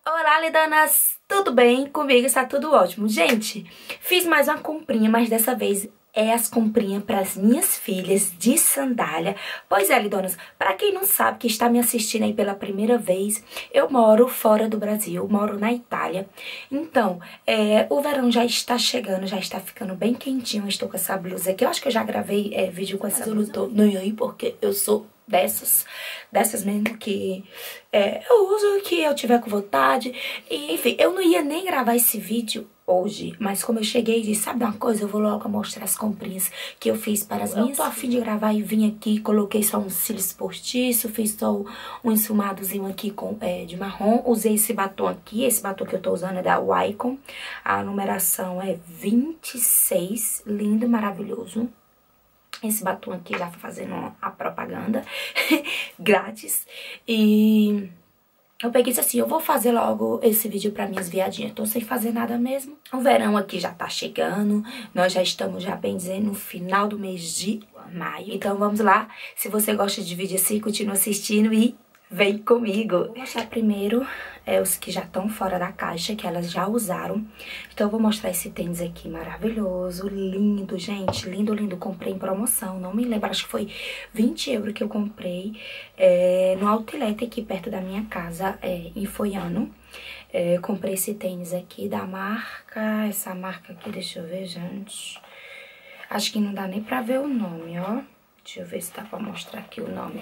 Olá, lidanas! Tudo bem? Comigo está tudo ótimo. Gente, fiz mais uma comprinha, mas dessa vez é as comprinhas para as minhas filhas de sandália. Pois é, lidonas, para quem não sabe, que está me assistindo aí pela primeira vez, eu moro fora do Brasil, moro na Itália. Então, o verão já está chegando, já está ficando bem quentinho. Eu estou com essa blusa aqui. Eu acho que eu já gravei vídeo com essa blusa. Eu não tô nem aí porque eu sou dessas mesmo que eu uso, que eu tiver com vontade. E, enfim, eu não ia nem gravar esse vídeo hoje, mas como eu cheguei e disse, sabe uma coisa, eu vou logo mostrar as comprinhas que eu fiz para as minhas. Eu tô a fim de gravar e vim aqui, coloquei só uns cílios postiços, fiz só um esfumadozinho aqui de marrom. Usei esse batom aqui, esse batom que eu tô usando é da Wycon. A numeração é 26, lindo, maravilhoso. Esse batom aqui já fazendo a propaganda grátis. E eu peguei isso assim, eu vou fazer logo esse vídeo pra minhas viadinhas. Tô sem fazer nada mesmo. O verão aqui já tá chegando. Nós já estamos, já bem dizendo, no final do mês de maio. Então vamos lá. Se você gosta de vídeo assim, continua assistindo e vem comigo. Vou mostrar primeiro os que já estão fora da caixa, que elas já usaram. Então eu vou mostrar esse tênis aqui maravilhoso, lindo, gente. Lindo, lindo. Comprei em promoção, não me lembro, acho que foi 20 € que eu comprei no outlet aqui perto da minha casa, em Foiano. Comprei esse tênis aqui da marca, essa marca aqui, deixa eu ver, gente. Acho que não dá nem pra ver o nome, ó. Deixa eu ver se dá pra mostrar aqui o nome.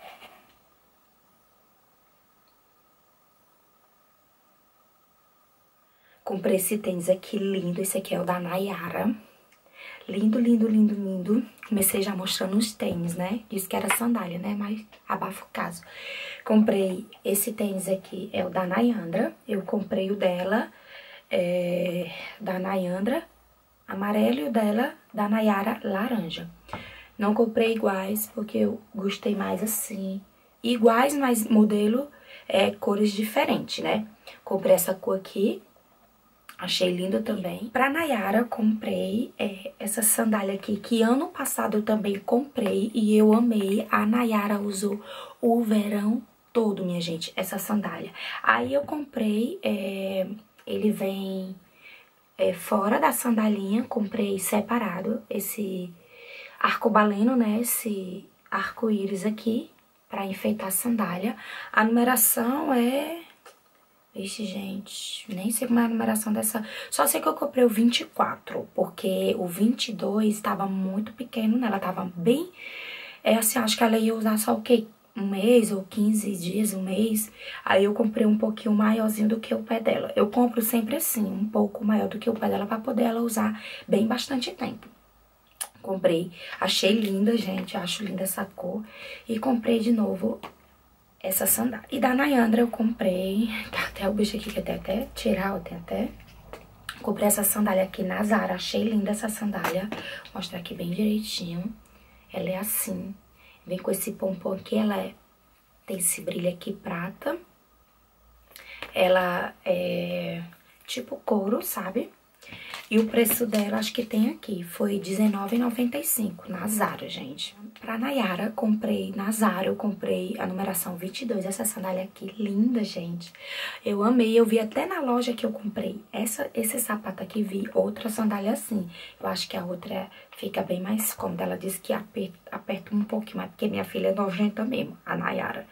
Comprei esse tênis aqui lindo, esse aqui é o da Nayara. Lindo, lindo, lindo, lindo. Comecei já mostrando os tênis, né? Disse que era sandália, né? Mas abafa o caso. Comprei esse tênis aqui, é o da Nayandra. Eu comprei o dela, da Nayandra, amarelo, e o dela, da Nayara, laranja. Não comprei iguais, porque eu gostei mais assim. Iguais, mas modelo, cores diferentes, né? Comprei essa cor aqui. Achei lindo também. Pra Nayara, comprei essa sandália aqui, que ano passado eu também comprei e eu amei. A Nayara usou o verão todo, minha gente, essa sandália. Aí eu comprei, ele vem fora da sandalinha, comprei separado esse arcobaleno, né, esse arco-íris aqui, pra enfeitar a sandália. A numeração Vixe, gente, nem sei como é a numeração dessa. Só sei que eu comprei o 24, porque o 22 tava muito pequeno, né? Ela tava bem... assim, acho que ela ia usar só o quê? Um mês ou 15 dias, um mês. Aí eu comprei um pouquinho maiorzinho do que o pé dela. Eu compro sempre assim, um pouco maior do que o pé dela, pra poder ela usar bem bastante tempo. Comprei, achei linda, gente, acho linda essa cor. E comprei de novo essa sandália. E da Nayandra eu comprei, tá até o bicho aqui que tem até tirar, ó, tem até... Comprei essa sandália aqui na Zara, achei linda essa sandália. Vou mostrar aqui bem direitinho. Ela é assim, vem com esse pompom aqui, tem esse brilho aqui prata. Ela é tipo couro, sabe? E o preço dela, acho que tem aqui, foi R$19,95 na Zara, gente. Pra Nayara, comprei na Zara, eu comprei a numeração 22, essa sandália aqui, linda, gente. Eu amei, eu vi até na loja que eu comprei esse sapato aqui, vi outra sandália assim. Eu acho que a outra fica bem mais cômoda, ela disse que aperta um pouquinho mais, porque minha filha é nojenta mesmo, a Nayara.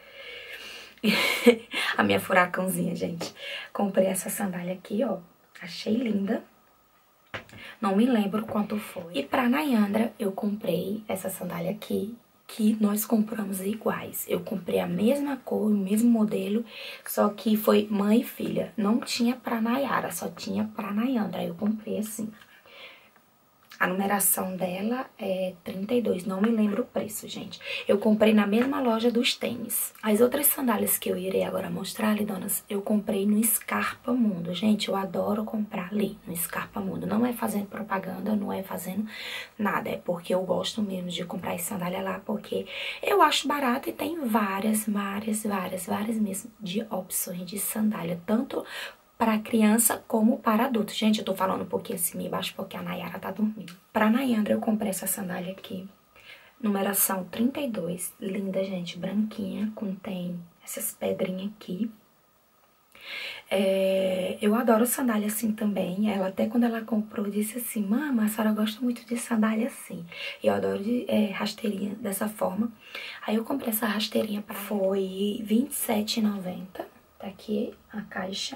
A minha furacãozinha, gente. Comprei essa sandália aqui, ó, achei linda. Não me lembro quanto foi. E pra Nayandra, eu comprei essa sandália aqui, que nós compramos iguais. Eu comprei a mesma cor, o mesmo modelo, só que foi mãe e filha. Não tinha pra Nayara, só tinha pra Nayandra. Aí eu comprei assim. A numeração dela é 32, não me lembro o preço, gente. Eu comprei na mesma loja dos tênis. As outras sandálias que eu irei agora mostrar, lidonas, eu comprei no Scarpa Mundo. Gente, eu adoro comprar ali, no Scarpa Mundo. Não é fazendo propaganda, não é fazendo nada. É porque eu gosto mesmo de comprar essa sandália lá, porque eu acho barato e tem várias mesmo de opções de sandália. Tanto para criança como para adulto. Gente, eu tô falando um pouquinho assim meio baixo porque a Nayara tá dormindo. Pra Nayandra eu comprei essa sandália aqui, numeração 32, linda, gente, branquinha, contém essas pedrinhas aqui. Eu adoro sandália assim também. Ela até quando ela comprou disse assim, mama, a senhora gosta muito de sandália assim. Eu adoro rasteirinha dessa forma. Aí eu comprei essa rasteirinha pra... Foi R$27,90. Tá aqui a caixa.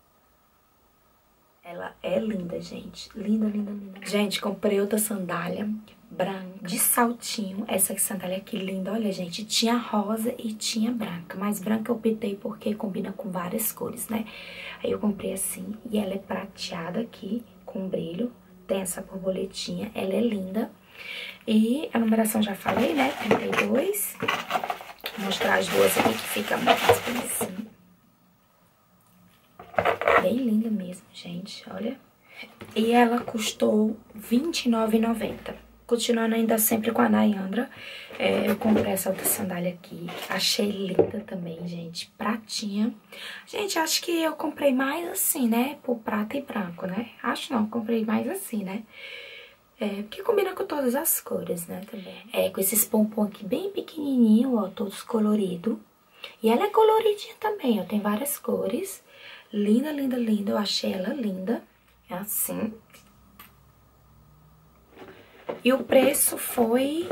Ela é linda, gente. Linda, linda, linda. Gente, comprei outra sandália branca, de saltinho. Essa sandália aqui linda, olha, gente. Tinha rosa e tinha branca. Mas branca eu optei porque combina com várias cores, né? Aí eu comprei assim. E ela é prateada aqui, com brilho. Tem essa borboletinha. Ela é linda. E a numeração já falei, né? 32. Vou mostrar as duas aqui que fica mais bonitinho. Bem linda mesmo, gente, olha. E ela custou R$29,90. Continuando ainda sempre com a Nayandra, eu comprei essa outra sandália aqui. Achei linda também, gente, pratinha. Gente, acho que eu comprei mais assim, né, por prata e branco, né? Acho não, comprei mais assim, né? Porque combina com todas as cores, né, também. Com esses pompom aqui bem pequenininho, ó, todos coloridos. E ela é coloridinha também, ó, tem várias cores. Linda, linda, linda. Eu achei ela linda. É assim. E o preço foi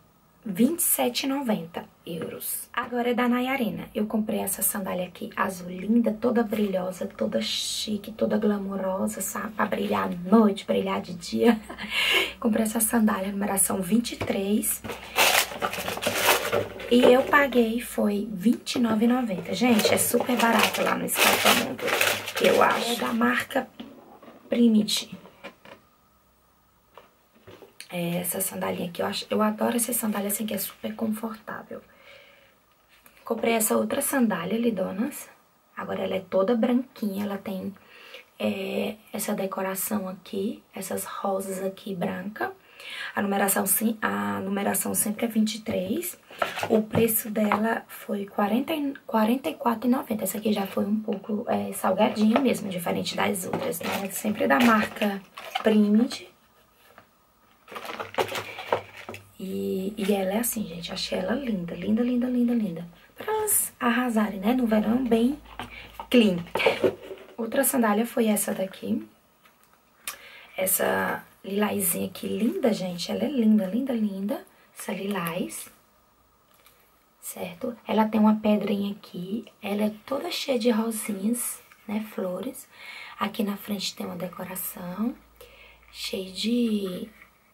€27,90. Agora é da Nayarina. Eu comprei essa sandália aqui, azul linda, toda brilhosa, toda chique, toda glamourosa, sabe? Pra brilhar à noite, brilhar de dia. Comprei essa sandália, numeração 23. E eu paguei, foi R$29,90. Gente, é super barato lá no Escalfamundo, eu acho. É da marca Primit. Essa sandalinha aqui, eu adoro essa sandália assim, que é super confortável. Comprei essa outra sandália, lidonas. Agora ela é toda branquinha, ela tem essa decoração aqui, essas rosas aqui branca. A numeração sempre é 23. O preço dela foi R$44,90. Essa aqui já foi um pouco salgadinha mesmo, diferente das outras, né? É sempre da marca Primit. E ela é assim, gente. Achei ela linda, linda, linda, linda, linda. Pra elas arrasarem, né? No verão, bem clean. Outra sandália foi essa daqui. Essa lilazinha aqui, linda, gente. Ela é linda, linda, linda. Essa lilás. Certo? Ela tem uma pedrinha aqui. Ela é toda cheia de rosinhas, né? Flores. Aqui na frente tem uma decoração. Cheia de...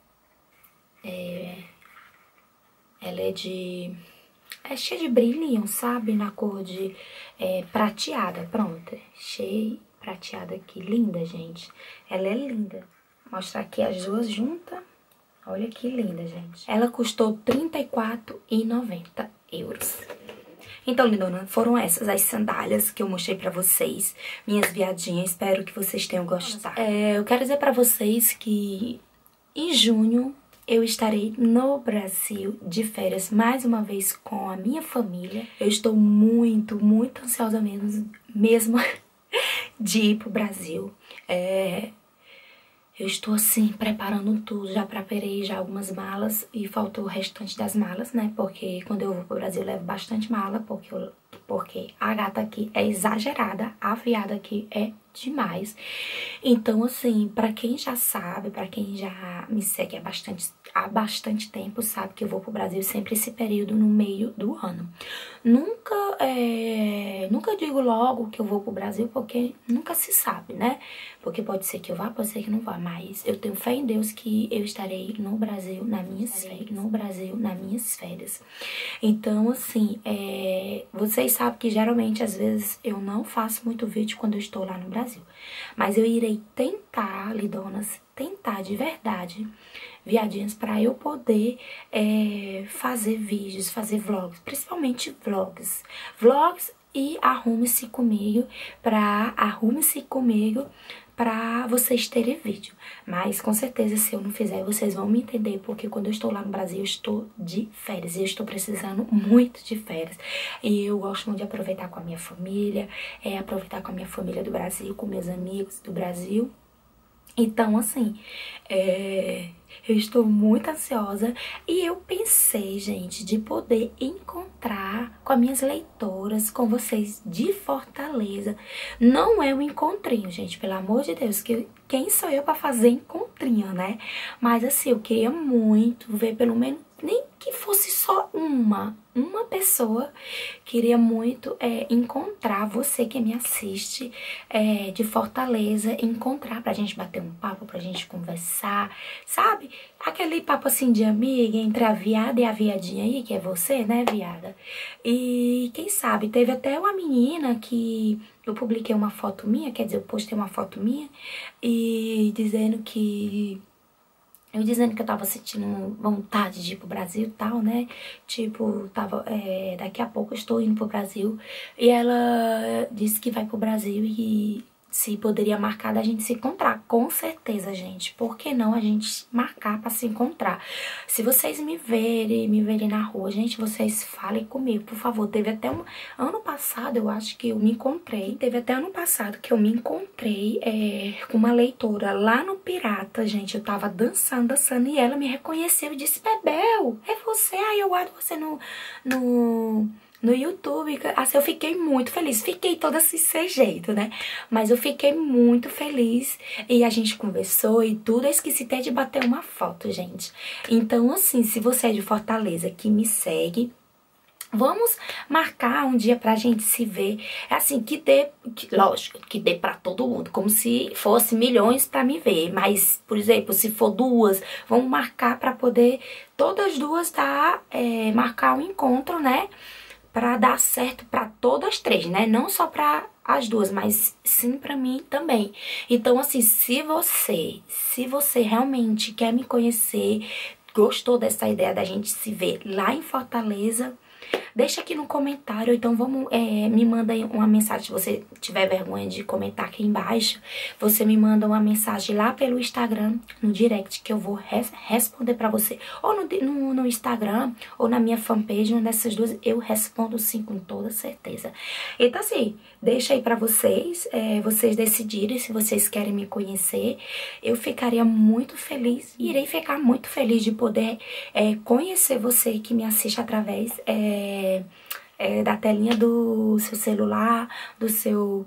ela é cheia de brilhinho, sabe? Na cor de prateada. Pronto. Cheia, prateada aqui. Linda, gente. Ela é linda. Vou mostrar aqui as duas juntas. Olha que linda, gente. Ela custou €34,90. Então, lindona, foram essas as sandálias que eu mostrei pra vocês. Minhas viadinhas. Espero que vocês tenham gostado. Eu quero dizer pra vocês que em junho eu estarei no Brasil de férias mais uma vez com a minha família. Eu estou muito, muito ansiosa mesmo de ir pro Brasil. Eu estou assim, preparando tudo, já preparei já algumas malas e faltou o restante das malas, né? Porque quando eu vou pro Brasil eu levo bastante mala, porque a gata aqui é exagerada, a viada aqui é demais. Então, assim, pra quem já sabe, pra quem já me segue há bastante tempo, sabe que eu vou pro Brasil sempre esse período no meio do ano. Nunca digo logo que eu vou pro Brasil, porque nunca se sabe, né? Porque pode ser que eu vá, pode ser que não vá, mas eu tenho fé em Deus que eu estarei no Brasil nas minhas férias. Então, assim, vocês sabem que geralmente, às vezes, eu não faço muito vídeo quando eu estou lá no Brasil. Mas eu irei tentar, lidonas, tentar de verdade, viadinhas, pra eu poder fazer vídeos, fazer vlogs, principalmente vlogs. E arrume-se comigo pra vocês terem vídeo. Mas com certeza, se eu não fizer, vocês vão me entender, porque quando eu estou lá no Brasil, eu estou de férias. E eu estou precisando muito de férias. E eu gosto muito de aproveitar com a minha família, aproveitar com a minha família do Brasil, com meus amigos do Brasil. Então, assim, eu estou muito ansiosa e eu pensei, gente, de poder encontrar com as minhas leitoras, com vocês de Fortaleza. Não é um encontrinho, gente, pelo amor de Deus, que quem sou eu para fazer encontrinho, né? Mas, assim, eu queria muito ver pelo menos, nem que fosse só uma pessoa. Queria muito encontrar você que me assiste de Fortaleza, encontrar pra gente bater um papo, pra gente conversar, sabe? Aquele papo assim de amiga entre a viada e a viadinha aí, que é você, né, viada? E quem sabe, teve até uma menina que eu publiquei uma foto minha, quer dizer, eu postei uma foto minha e dizendo que eu tava sentindo vontade de ir pro Brasil e tal, né? Tipo, daqui a pouco eu estou indo pro Brasil. E ela disse que vai pro Brasil e se poderia marcar da gente se encontrar. Com certeza, gente. Por que não a gente marcar pra se encontrar? Se vocês me verem na rua, gente, vocês falem comigo, por favor. Teve até ano passado, eu acho que eu me encontrei. Teve até ano passado que eu me encontrei com uma leitora lá no Pirata, gente. Eu tava dançando e ela me reconheceu e disse: Bebel, é você? Aí eu guardo você no YouTube. Assim, eu fiquei muito feliz. Fiquei toda assim, sem jeito, né? Mas eu fiquei muito feliz. E a gente conversou e tudo. Eu esqueci até de bater uma foto, gente. Então, assim, se você é de Fortaleza que me segue, vamos marcar um dia pra gente se ver. É assim, lógico, que dê pra todo mundo, como se fosse milhões pra me ver. Mas, por exemplo, se for duas, vamos marcar pra poder todas duas marcar um encontro, né? Pra dar certo pra todas três, né? Não só pra as duas, mas sim pra mim também. Então, assim, se você realmente quer me conhecer, gostou dessa ideia da gente se ver lá em Fortaleza, deixa aqui no comentário, então me manda aí uma mensagem, se você tiver vergonha de comentar aqui embaixo, você me manda uma mensagem lá pelo Instagram, no direct, que eu vou responder pra você, ou no Instagram, ou na minha fanpage, uma dessas duas, eu respondo sim, com toda certeza. Então assim, deixa aí pra vocês, vocês decidirem se vocês querem me conhecer, eu ficaria muito feliz, irei ficar muito feliz de poder conhecer você que me assiste através da telinha do seu celular, do seu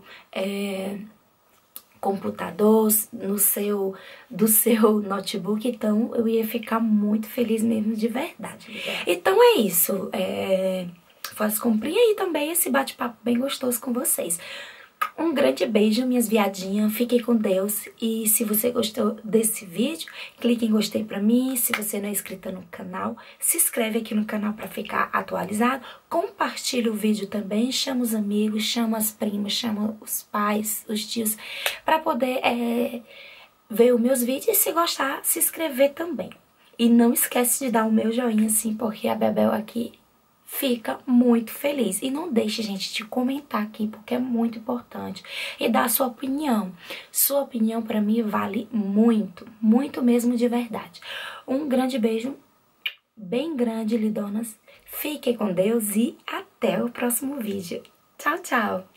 computador, do seu notebook. Então eu ia ficar muito feliz mesmo, de verdade. Então é isso, cumprir aí também esse bate-papo bem gostoso com vocês. Um grande beijo, minhas viadinhas. Fiquem com Deus. E se você gostou desse vídeo, clique em gostei pra mim. Se você não é inscrita no canal, se inscreve aqui no canal pra ficar atualizado. Compartilha o vídeo também. Chama os amigos, chama as primas, chama os pais, os tios, pra poder ver os meus vídeos. E se gostar, se inscrever também. E não esquece de dar o meu joinha, assim, porque a Bebel aqui fica muito feliz. E não deixe, gente, de comentar aqui, porque é muito importante. E dar a sua opinião. Sua opinião, pra mim, vale muito, muito mesmo, de verdade. Um grande beijo, bem grande, lidonas. Fiquem com Deus e até o próximo vídeo. Tchau, tchau!